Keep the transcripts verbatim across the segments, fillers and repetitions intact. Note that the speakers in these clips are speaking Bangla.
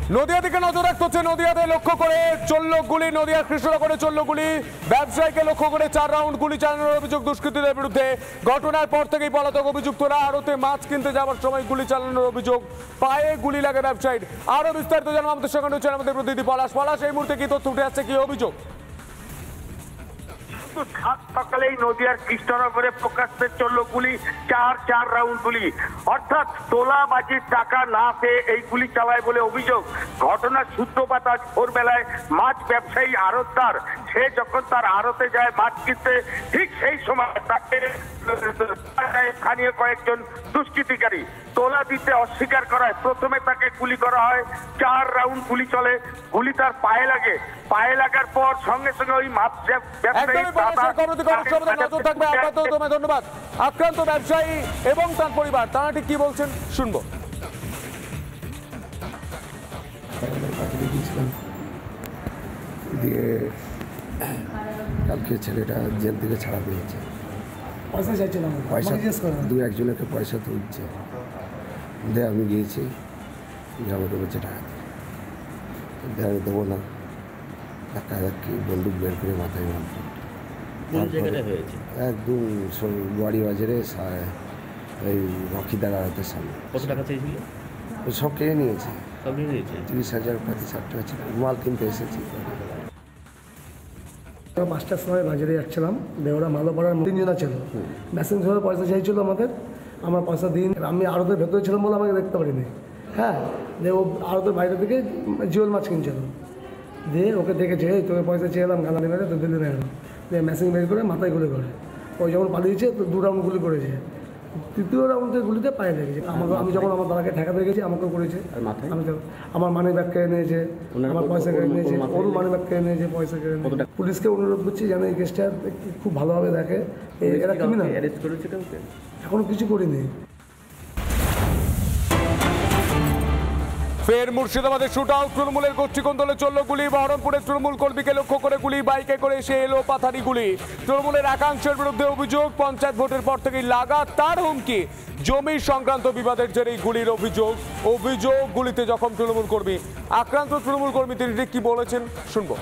নদিয়া দিকে নজর রাখতে হচ্ছে। নদিয়াতে লক্ষ্য করে চলল গুলি, নদিয়া কৃষ্ণনগরে চলল গুলি, ব্যবসায়ীকে লক্ষ্য করে চার রাউন্ড গুলি চালানোর অভিযোগ দুষ্কৃতীদের বিরুদ্ধে। ঘটনার পর থেকেই পলাতক অভিযুক্তরা আড়তে মাছ কিনতে যাওয়ার সময় গুলি চালানোর অভিযোগ, পায়ে গুলি লাগে ব্যবসায়ীর। আরো বিস্তারিত জানাবো আমাদের সঙ্গে রয়েছেন আমাদের প্রতিনিধি পলাশ। পলাশ, এই মুহূর্তে কি তথ্য উঠে আসছে, কি অভিযোগ? সাত সকালেই নদিয়ার কৃষ্ণনগরে প্রকাশ্যে চলল গুলি, চার চার রাউন্ড গুলি, অর্থাৎ তোলাবাজির টাকা না পেয়ে এই গুলি চালায় বলে অভিযোগ। ঘটনার সূত্রপাত আজ ভোরবেলায় মাছ ব্যবসায়ী আড়তদার, সে যখন তার আড়তে যায় মাছ কিনতে, ঠিক সেই সময় তাকে স্থানীয় কয়েকজন দুষ্কৃতিকারী তোলা দিতে অস্বীকার করায় প্রথমে তাকে গুলি করা হয়। চার রাউন্ড গুলি চলে, গুলি তার পায়ে লাগে। পায়ে লাগার পর সঙ্গে সঙ্গে ওই মাছ ব্যবসায়ী ধন্যবাদ। আক্রান্ত ব্যবসায়ী এবং তার পরিবার তারা ঠিক কি বলছেন শুনবো। দিয়ে কালকে ছেলেটা জেল থেকে ছাড়া পেয়েছে, পয়সা চাইছিলাম, পয়সা দু একজনকে পয়সা তুলছে, দিয়ে আমি গিয়েছি, আমাকে বলছে টাকা দিয়ে আমি দেবো না, ধাক্কা ধাক্কি বন্দুক বের করে মাথায় মারত। একদম বাড়ি বাজারে এই রকিদার আড়তের সামনে। কত টাকা চেয়েছিল? সব কেড়ে নিয়েছে, সব নিয়ে নিয়েছে। তিরিশ হাজার পঁয়ত্রিশ হাজার টাকা ছিল, মাল কিনতে এসেছি। পাঁচটার সময় বাজারে যাচ্ছিলাম, দেওরা মালো পড়ার তিনজনা ছিল, মেশিন ধরে পয়সা চাইছিল আমাদের, আমার পয়সা দিন। আমি আড়তের ভেতরে ছিলাম বলে আমাকে দেখতে পারিনি। হ্যাঁ, দিয়ে ও আড়তের বাইরে থেকে জিওল মাছ কিনছিল, দিয়ে ওকে দেখেছে, এই তোকে পয়সা চেয়েলাম, গালানি মেরে তো দিল্লি নেই, দিয়ে মেশিন বের করে মাথায় গুলি করে। ওই যখন পালিয়েছে তো দু রাউন্ড গুলি করেছে, তৃতীয় রাউন্ডের গুলিতে পায়ে লেগেছে। আমাকে আমি যখন আমার দাদাকে ঠেকাতে গেছি আমাকেও করেছে। আমি তো আমার মানি ব্যাগ কেড়ে নিয়েছে, আমার পয়সা কেড়ে নিয়েছে, ওর মানি ব্যাগ কেড়ে নিয়েছে, পয়সা কেড়ে নিয়েছে। পুলিশকে অনুরোধ করছি যেন এই কেসটা খুব ভালোভাবে দেখে। এরা ক্রিমিনাল, এখনো কিছু করিনি। ফের মুর্শিদাবাদের শুট আউট, তৃণমূলের গোষ্ঠীকন্দলে চলল গুলি, বহরমপুরের তৃণমূল কর্মীকে লক্ষ্য করে গুলি, বাইকে করে এসে এলো পাথারি গুলি। তৃণমূলের একাংশের বিরুদ্ধে অভিযোগ, পঞ্চায়েত ভোটের পর থেকেই লাগাতার হুমকি, জমি সংক্রান্ত বিবাদের জেরেই গুলির অভিযোগ। অভিযোগ গুলিতে জখম তৃণমূল কর্মী। আক্রান্ত তৃণমূল কর্মী তিনি কি বলেছেন শুনবো।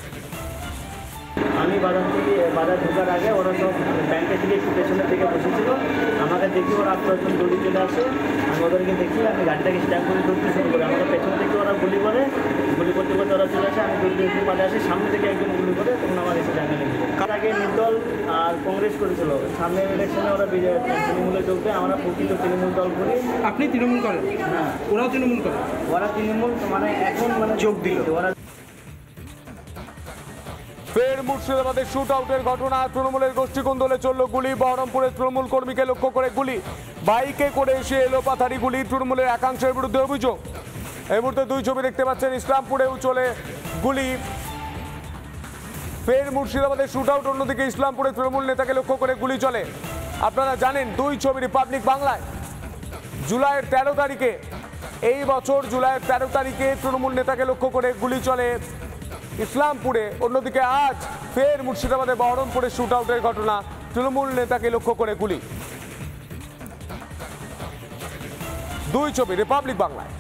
আমি বাজার থেকে বাজার ঢোকার আগে ওরা সব ব্যাংকের থেকে একটু পেছনের দিকে বসেছিল, আমাকে দেখি ওরা আট দশজন দৌড়ি চলে আসে। আমি ওদেরকে দেখি, আমি গাড়িটাকে স্ট্যান্ড করে দৌড়তে শুরু করি। আমাকে পেছন থেকে ওরা গুলি করে, গুলি করতে করতে ওরা চলে আসে, আমি দৌড়তে একটু পালে আসি, সামনে থেকে একজন গুলি করে, তখন আমার এসে জায়গা লেগে যায়। তার আগে নির্দল আর কংগ্রেস করেছিল, সামনের ইলেকশনে ওরা তৃণমূলে যোগ দেয়। আমরা প্রকৃত তৃণমূল দল করি। আপনি তৃণমূল করেন? হ্যাঁ, ওরাও তৃণমূল করে। ওরা তৃণমূল মানে এখন মানে যোগ দিল ওরা। ফের মুর্শিদাবাদের শুট আউটের ঘটনা, তৃণমূলের গোষ্ঠীকন্দলে চলল গুলি, বহরমপুরের তৃণমূল কর্মীকে লক্ষ্য করে গুলি, বাইকে করে এসে এলো পাথারি গুলি। তৃণমূলের একাংশের বিরুদ্ধে অভিযোগ। এই মুহূর্তে দুই ছবি দেখতে পাচ্ছেন, ইসলামপুরেও চলে গুলি। ফের মুর্শিদাবাদের শুট আউট, অন্যদিকে ইসলামপুরে তৃণমূল নেতাকে লক্ষ্য করে গুলি চলে। আপনারা জানেন দুই ছবি রিপাবলিক বাংলায়। জুলাইয়ের তেরো তারিখে, এই বছর জুলাইয়ের তেরো তারিখে তৃণমূল নেতাকে লক্ষ্য করে গুলি চলে ইসলামপুরে। অন্যদিকে আজ ফের মুর্শিদাবাদে বহরমপুরে শুট আউটের ঘটনা, তৃণমূল নেতাকে লক্ষ্য করে গুলি। দুই ছবি রিপাবলিক বাংলায়।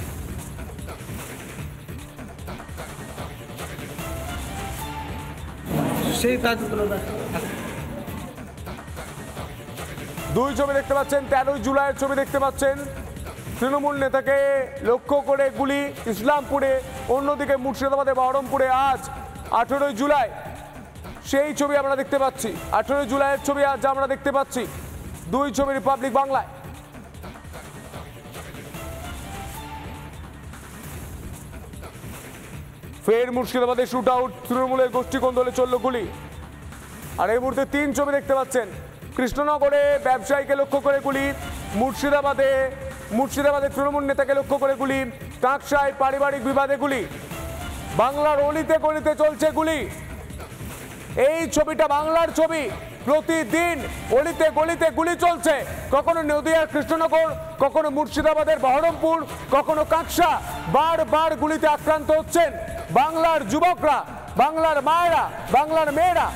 সেই কাজ দুই ছবি দেখতে পাচ্ছেন, তেরোই জুলাইয়ের ছবি দেখতে পাচ্ছেন, তৃণমূল নেতাকে লক্ষ্য করে গুলি ইসলামপুরে। অন্যদিকে মুর্শিদাবাদে বহরমপুরে আজ আঠেরোই জুলাই সেই ছবি আমরা দেখতে পাচ্ছি। আঠেরোই জুলাইয়ের ছবি আজ আমরা দেখতে পাচ্ছি, দুই ছবি রিপাবলিক বাংলায়। ফের মুর্শিদাবাদে শুট আউট, তৃণমূলের গোষ্ঠীকন্দলে চলল গুলি। আর এই মুহূর্তে তিন ছবি দেখতে পাচ্ছেন, কৃষ্ণনগরে ব্যবসায়ীকে লক্ষ্য করে গুলি, মুর্শিদাবাদে মুর্শিদাবাদে তৃণমূল নেতাকে লক্ষ্য করে গুলি, কাঁকসায় পারিবারিক বিবাদে গুলি, বাংলার অলিতে গলিতে চলছে গুলি। এই ছবিটা বাংলার ছবি, প্রতিদিন অলিতে গলিতে গুলি চলছে। কখনো নদিয়ার কৃষ্ণনগর, কখনো মুর্শিদাবাদের বহরমপুর, কখনো কাঁকসা, বারবার গুলিতে আক্রান্ত হচ্ছেন বাংলার যুবকরা, বাংলার মায়েরা, বাংলার মেয়েরা।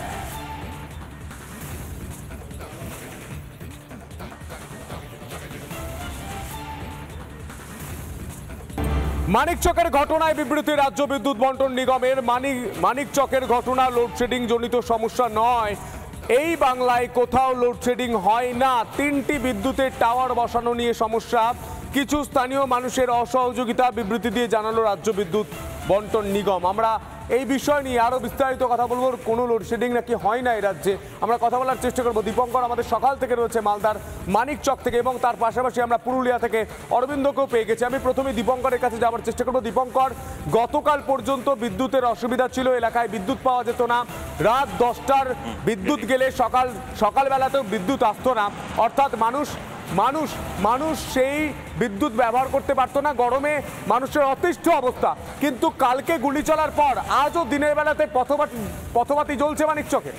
মানিকচকের ঘটনায় বিবৃতি রাজ্য বিদ্যুৎ বন্টন নিগমের। মানিক মানিকচকের ঘটনা লোডশেডিং জনিত সমস্যা নয়, এই বাংলায় কোথাও লোডশেডিং হয় না। তিনটি বিদ্যুতের টাওয়ার বসানো নিয়ে সমস্যা, কিছু স্থানীয় মানুষের অসহযোগিতা, বিবৃতি দিয়ে জানালো রাজ্য বিদ্যুৎ বন্টন নিগম। আমরা এই বিষয় নিয়ে আরো বিস্তারিত কথা বলবো। কোনো লোডশেডিং নাকি হয় না এই রাজ্যে, আমরা কথা বলার চেষ্টা করবো। দীপঙ্কর আমাদের সকাল থেকে রয়েছে মালদার মানিকচক থেকে, এবং তার পাশাপাশি আমরা পুরুলিয়া থেকে অরবিন্দকেও পেয়ে গেছি। আমি প্রথমে দীপঙ্করের কাছে যাওয়ার চেষ্টা করবো। দীপঙ্কর, গতকাল পর্যন্ত বিদ্যুতের অসুবিধা ছিল, এলাকায় বিদ্যুৎ পাওয়া যেত না, রাত দশটার বিদ্যুৎ গেলে সকাল সকালবেলাতেও বিদ্যুৎ আসতো না, অর্থাৎ মানুষ মানুষ মানুষ সেই বিদ্যুৎ ব্যবহার করতে পারতো না, গরমে মানুষের অতিষ্ঠ অবস্থা। কিন্তু কালকে গুলি চলার পর আজও দিনের বেলাতে পথবাতি পথবাতি জ্বলছে মানিকচকে।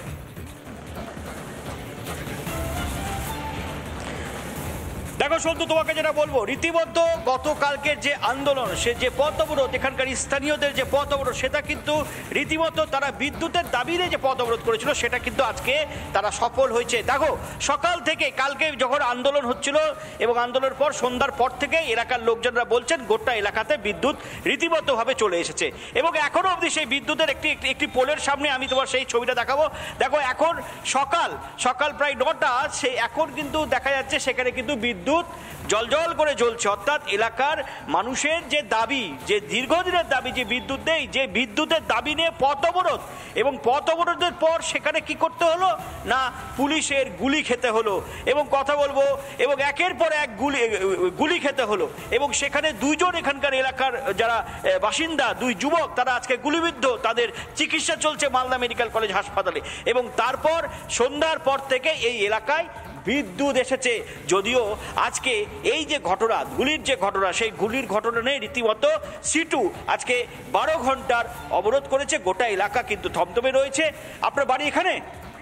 দেখো সন্তু, তোমাকে যেটা বলবো, রীতিমতো গতকালকের যে আন্দোলন, সে যে পথ অবরোধ, এখানকার স্থানীয়দের যে পথ অবরোধ, সেটা কিন্তু রীতিমতো তারা বিদ্যুতের দাবিতে যে পথ অবরোধ করেছিল সেটা কিন্তু আজকে তারা সফল হয়েছে। দেখো সকাল থেকে কালকে যখন আন্দোলন হচ্ছিল এবং আন্দোলনের পর সন্ধ্যার পর থেকে এলাকার লোকজনরা বলছেন গোটা এলাকাতে বিদ্যুৎ রীতিমতোভাবে চলে এসেছে, এবং এখনো অবধি সেই বিদ্যুতের একটি একটি পোলের সামনে আমি তোমার সেই ছবিটা দেখাবো। দেখো এখন সকাল সকাল প্রায় নটা, সে এখন কিন্তু দেখা যাচ্ছে সেখানে কিন্তু বিদ্যুৎ জলজল করে জ্বলছে। অর্থাৎ এলাকার মানুষের যে দাবি, যে দীর্ঘদিনের দাবি যে বিদ্যুৎ নেই, যে বিদ্যুতের দাবি নিয়ে পথ অবরোধ, এবং পথ অবরোধের পর সেখানে কি করতে হলো না, পুলিশের গুলি খেতে হলো, এবং কথা বলবো, এবং একের পর এক গুলি গুলি খেতে হলো, এবং সেখানে দুইজন এখানকার এলাকার যারা বাসিন্দা, দুই যুবক, তারা আজকে গুলিবিদ্ধ, তাদের চিকিৎসা চলছে মালদা মেডিকেল কলেজ হাসপাতালে। এবং তারপর সন্ধ্যার পর থেকে এই এলাকায় বিদ্যুৎ এসেছে, যদিও আজকে এই যে ঘটনা, গুলির যে ঘটনা, সেই গুলির ঘটনা নেই, রীতিমতো সিটু আজকে বারো ঘন্টার অবরোধ করেছে। গোটা এলাকা কিন্তু থমথমে রয়েছে। আপনার বাড়ি এখানে,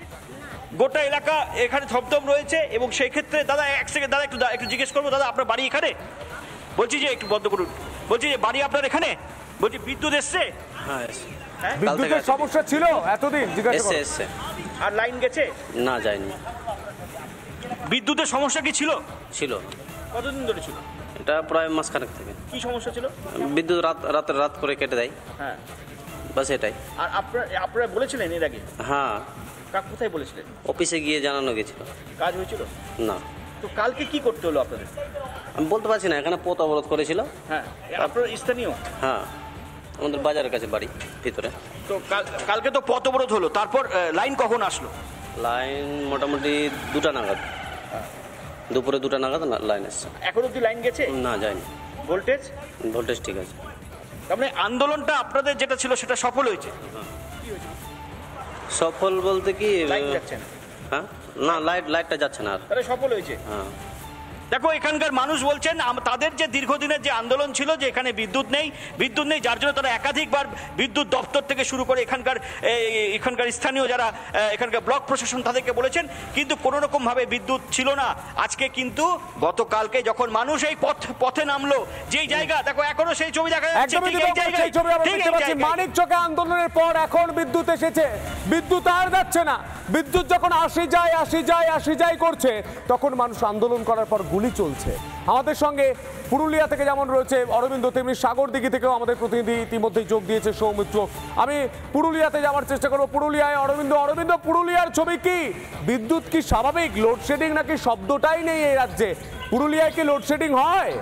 গোটা এলাকা এখানে থমথম রয়েছে, এবং সেই ক্ষেত্রে দাদা এক সেকেন্ড, দাদা একটু একটু জিজ্ঞেস করবো, দাদা আপনার বাড়ি এখানে? বলছি যে একটু বন্ধ করুন, বলছি যে বাড়ি আপনার এখানে, বলছি বিদ্যুৎ এসছে? হ্যাঁ, বিদ্যুতের সমস্যা ছিল এতদিন, জিজ্ঞাসা করো। আর লাইন গেছে? না, যায়নি। বিদ্যুতের সমস্যা কি ছিল? ছিল। কতদিন ধরে ছিল? এটা প্রায় মাসখানেক থেকে। কি সমস্যা ছিল? বিদ্যুৎ রাত রাতের রাত করে কেটে দেয়। হ্যাঁ, বাস এটাই। আর আপনারা আপনারা বলেছিলেন এর আগে? হ্যাঁ। কাক কোথায় বলেছিলেন? অফিসে গিয়ে জানানো গেছিল। কাজ হয়েছিল না। তো কালকে কি করতে হলো আপনাদের? আমি বলতে পারছি না, এখানে পথ অবরোধ করেছিল। হ্যাঁ, আপনার স্থানীয়? হ্যাঁ, আমাদের বাজারের কাছে বাড়ি, ভিতরে। তো কালকে তো পথ অবরোধ হলো, তারপর লাইন কখন আসলো? লাইন মোটামুটি দুটা নাগাদ, দুপুরে দুটা নাগাদ লাইন এসছে। এখন অব্দি লাইন গেছে? না, যায়নি। ভোল্টেজ? ভোল্টেজ ঠিক আছে। তার মানে আন্দোলনটা আপনাদের যেটা ছিল সেটা সফল হয়েছে? সফল বলতে কি, লাইট যাচ্ছে না? হ্যাঁ, না, লাইট লাইটটা যাচ্ছে না আর। তাহলে সফল হয়েছে। হ্যাঁ। দেখো এখানকার মানুষ বলছেন তাদের যে দীর্ঘদিনের যে আন্দোলন ছিল, যে এখানে বিদ্যুৎ নেই বিদ্যুৎ নেই যার জন্য তারা একাধিকবার বিদ্যুৎ দপ্তর থেকে শুরু করে এখানকার এখানকার স্থানীয় যারা এখানকার ব্লক প্রশাসন তাদেরকে বলেছেন, কিন্তু কোনো রকমভাবে বিদ্যুৎ ছিল না। আজকে কিন্তু গতকালকে যখন মানুষ এই পথ পথে নামলো, যেই জায়গা দেখো এখনো সেই ছবি দেখা যাচ্ছে, মানিকচকে আন্দোলনের পর এখন বিদ্যুৎ এসেছে, বিদ্যুৎ আর যাচ্ছে না। বিদ্যুৎ যখন আসি যায় আসি যায় আসি যায় করছে, তখন মানুষ আন্দোলন করার পর গুলি চলছে। আমাদের সঙ্গে পুরুলিয়া থেকে যেমন রয়েছে অরবিন্দ, তেমনি সাগরদিঘি থেকেও আমাদের প্রতিনিধি ইতিমধ্যেই যোগ দিয়েছে সৌমিত্র। আমি পুরুলিয়াতে যাওয়ার চেষ্টা করবো। পুরুলিয়ায় অরবিন্দ, অরবিন্দ পুরুলিয়ার ছবি কি? বিদ্যুৎ কি স্বাভাবিক? লোডশেডিং নাকি শব্দটাই নেই এই রাজ্যে? পুরুলিয়ায় কি লোডশেডিং হয়?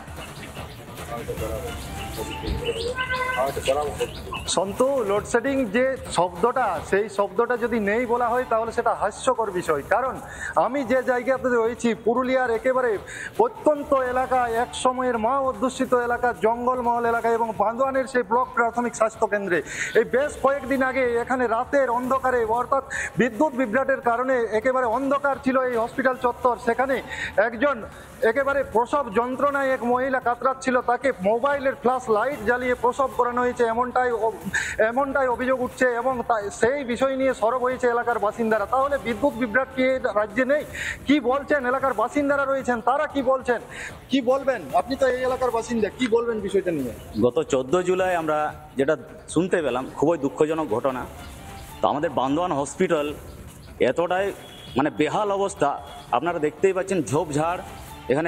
সন্তু, লোডশেডিং যে শব্দটা, সেই শব্দটা যদি নেই বলা হয় তাহলে সেটা হাস্যকর বিষয়। কারণ আমি যে জায়গাতে রয়েছি, পুরুলিয়ার একেবারে প্রত্যন্ত এলাকা, এক সময়ের মা অধ্যুষিত এলাকা, জঙ্গলমহল এলাকা এবং বান্দোয়ানের সেই ব্লক প্রাথমিক স্বাস্থ্য কেন্দ্রে এই বেশ কয়েকদিন আগে এখানে রাতের অন্ধকারে, অর্থাৎ বিদ্যুৎ বিভ্রাটের কারণে একেবারে অন্ধকার ছিল এই হসপিটাল চত্বর। সেখানে একজন একেবারে প্রসব যন্ত্রণায় এক মহিলা কাতরাচ্ছিল, তাকে মোবাইলের ফ্ল্যাশ লাইট জ্বালিয়ে প্রসব করানো হয়েছে, এমনটাই এমনটাই অভিযোগ উঠছে, এবং সেই বিষয় নিয়ে সরব হয়েছে এলাকার বাসিন্দারা। তাহলে বিদ্যুৎ বিভ্রাট কি রাজ্যে নেই? কি বলছেন এলাকার বাসিন্দারা রয়েছেন, তারা কি বলছেন, কি বলবেন? আপনি তো এই এলাকার বাসিন্দা, কি বলবেন বিষয়টা নিয়ে? গত চোদ্দ জুলাই আমরা যেটা শুনতে পেলাম, খুবই দুঃখজনক ঘটনা। তো আমাদের বান্দোয়ান হসপিটাল এতটাই মানে বেহাল অবস্থা, আপনারা দেখতেই পাচ্ছেন, ঝোপঝাড়, এখানে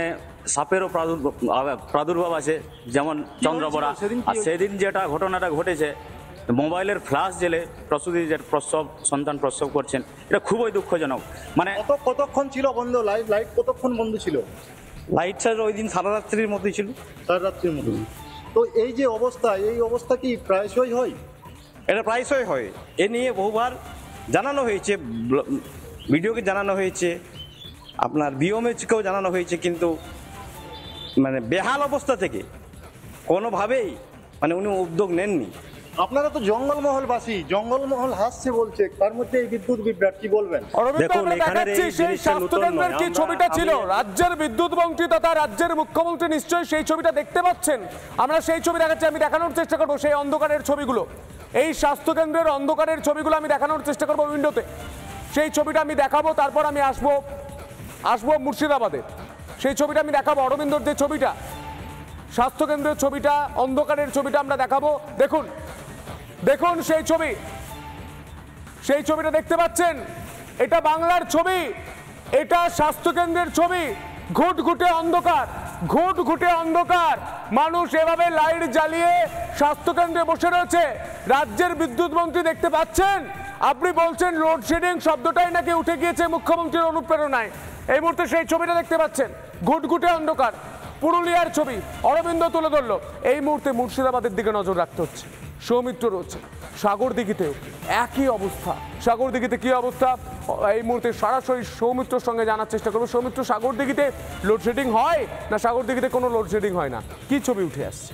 সাপেরও প্রাদুর্ভাব প্রাদুর্ভাব আছে, যেমন চন্দ্রবড়া। আর সেদিন যেটা ঘটনাটা ঘটেছে, মোবাইলের ফ্ল্যাশ জেলে প্রসূতি যে প্রসব সন্তান প্রসব করছেন, এটা খুবই দুঃখজনক। মানে কত কতক্ষণ ছিল বন্ধ লাইট লাইট কতক্ষণ বন্ধ ছিল? লাইট স্যার ওই দিন সারা রাত্রির মধ্যেই ছিল। সারা রাত্রির মতো। তো এই যে অবস্থা, এই অবস্থা কি প্রায়শই হয়? এটা প্রায়শই হয়। এ নিয়ে বহুবার জানানো হয়েছে, ভিডিওকে জানানো হয়েছে, আপনার বিওএমএইচকেও জানানো হয়েছে, কিন্তু মানে বেহাল অবস্থা থেকে কোনোভাবেই মানে উনি উদ্যোগ নেননি। আপনারা তো জঙ্গলমহলবাসী, জঙ্গলমহল হাসছে বলছে, তার মধ্যে এই বিদ্যুৎ বিভ্রাট কি বলবেন? দেখুন এখানে সেই স্বাস্থ্যকেন্দ্রের কি ছবিটা ছিল, রাজ্যের বিদ্যুৎ মন্ত্রী তথা রাজ্যের মুখ্যমন্ত্রী নিশ্চয়ই সেই ছবিটা দেখতে পাচ্ছেন। আমরা সেই ছবি দেখাচ্ছি, আমি দেখানোর চেষ্টা করবো সেই অন্ধকারের ছবিগুলো, এই স্বাস্থ্যকেন্দ্রের অন্ধকারের ছবিগুলো আমি দেখানোর চেষ্টা করবো উইন্ডোতে। সেই ছবিটা আমি দেখাবো, তারপর আমি আসবো আসবো মুর্শিদাবাদে। সেই ছবিটা আমি দেখাবো, অরবিন্দর যে ছবিটা, স্বাস্থ্যকেন্দ্রের ছবিটা, অন্ধকারের ছবিটা আমরা দেখাবো। দেখুন দেখুন সেই ছবি, সেই ছবিটা দেখতে পাচ্ছেন, এটা বাংলার ছবি, এটা স্বাস্থ্যকেন্দ্রের ছবি। ঘুটঘুটে অন্ধকার, ঘুটঘুটে অন্ধকার, মানুষ এভাবে লাইট জ্বালিয়ে স্বাস্থ্যকেন্দ্রে বসে রয়েছে। রাজ্যের বিদ্যুৎ মন্ত্রী দেখতে পাচ্ছেন, আপনি বলছেন লোডশেডিং শব্দটাই নাকি উঠে গিয়েছে মুখ্যমন্ত্রীর অনুপ্রেরণায়। এই মুহূর্তে সেই ছবিটা দেখতে পাচ্ছেন, ঘুটঘুটে অন্ধকার, পুরুলিয়ার ছবি অরবিন্দ তুলে ধরলো। এই মুহূর্তে মুর্শিদাবাদের দিকে নজর রাখতে হচ্ছে। সৌমিত্র রয়েছে সাগরদিঘিতেও একই অবস্থা। সাগরদিঘিতে কি অবস্থা এই মুহূর্তে সরাসরি সৌমিত্রর সঙ্গে জানার চেষ্টা করবো। সৌমিত্র, সাগরদিঘিতে লোডশেডিং হয় না সাগরদিঘিতে কোনো লোডশেডিং হয় না, কি ছবি উঠে আসছে?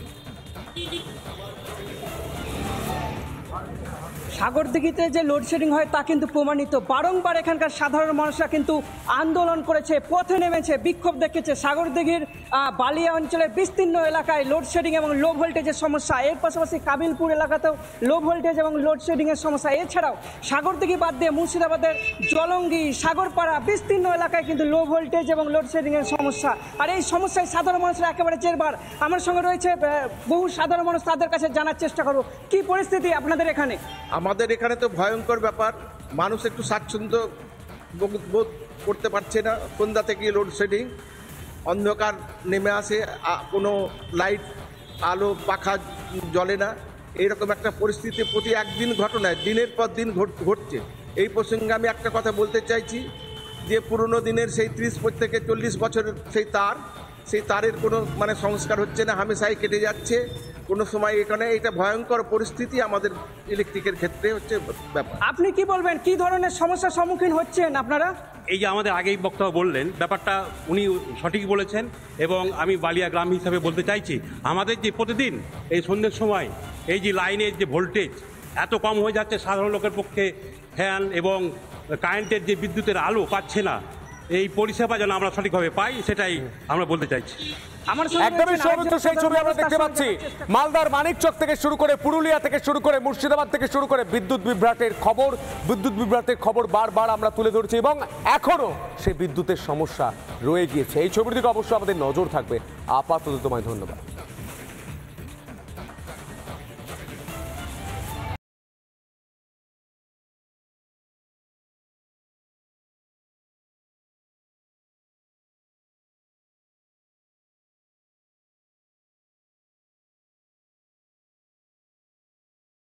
সাগরদিঘিতে যে লোডশেডিং হয় তা কিন্তু প্রমাণিত। বারংবার এখানকার সাধারণ মানুষরা কিন্তু আন্দোলন করেছে, পথে নেমেছে, বিক্ষোভ দেখেছে। সাগরদিঘির বালিয়া অঞ্চলের বিস্তীর্ণ এলাকায় লোডশেডিং এবং লো ভোল্টেজের সমস্যা, এর পাশাপাশি কাবিলপুর এলাকাতেও লো ভোল্টেজ এবং লোডশেডিংয়ের সমস্যা। এছাড়াও সাগরদিঘি বাদ দিয়ে মুর্শিদাবাদের জলঙ্গি, সাগরপাড়া বিস্তীর্ণ এলাকায় কিন্তু লো ভোল্টেজ এবং লোডশেডিংয়ের সমস্যা। আর এই সমস্যায় সাধারণ মানুষরা একেবারে জেরবার। আমার সঙ্গে রয়েছে বহু সাধারণ মানুষ, তাদের কাছে জানার চেষ্টা করব কি পরিস্থিতি আপনাদের এখানে। আমাদের এখানে তো ভয়ঙ্কর ব্যাপার, মানুষ একটু স্বাচ্ছন্দ্য বোধ করতে পারছে না। সন্ধ্যা থেকে লোডশেডিং, অন্ধকার নেমে আসে, কোনো লাইট আলো পাখা জ্বলে না, এইরকম একটা পরিস্থিতি প্রতি একদিন ঘটনায় দিনের পর দিন ঘটছে। এই প্রসঙ্গে আমি একটা কথা বলতে চাইছি যে পুরনো দিনের সেই ত্রিশ থেকে চল্লিশ বছরের সেই তার, সেই তারের কোনো মানে সংস্কার হচ্ছে না, হামেশাই কেটে যাচ্ছে। কোনো সময় এখানে এটা ভয়ঙ্কর পরিস্থিতি আমাদের ইলেকট্রিকের ক্ষেত্রে হচ্ছে ব্যাপার। আপনি কি বলবেন, কি ধরনের সমস্যার সম্মুখীন হচ্ছেন আপনারা? এই যে আমাদের আগেই বক্তব্য বললেন, ব্যাপারটা উনি সঠিক বলেছেন এবং আমি বালিয়া গ্রাম হিসাবে বলতে চাইছি, আমাদের যে প্রতিদিন এই সন্ধ্যের সময় এই যে লাইনের যে ভোল্টেজ এত কম হয়ে যাচ্ছে, সাধারণ লোকের পক্ষে ফ্যান এবং কারেন্টের যে বিদ্যুতের আলো পাচ্ছে না, এই পরিষেবা যেন আমরা সঠিকভাবে পাই, সেটাই আমরা বলতে চাইছি। একদমই সৌমিত্র, সেই ছবি আমরা দেখতে পাচ্ছি। মালদার মানিকচক থেকে শুরু করে, পুরুলিয়া থেকে শুরু করে, মুর্শিদাবাদ থেকে শুরু করে বিদ্যুৎ বিভ্রাটের খবর, বিদ্যুৎ বিভ্রাটের খবর বারবার আমরা তুলে ধরছি এবং এখনো সেই বিদ্যুতের সমস্যা রয়ে গিয়েছে। এই ছবির দিকে অবশ্যই আমাদের নজর থাকবে। আপাতত তোমায় ধন্যবাদ।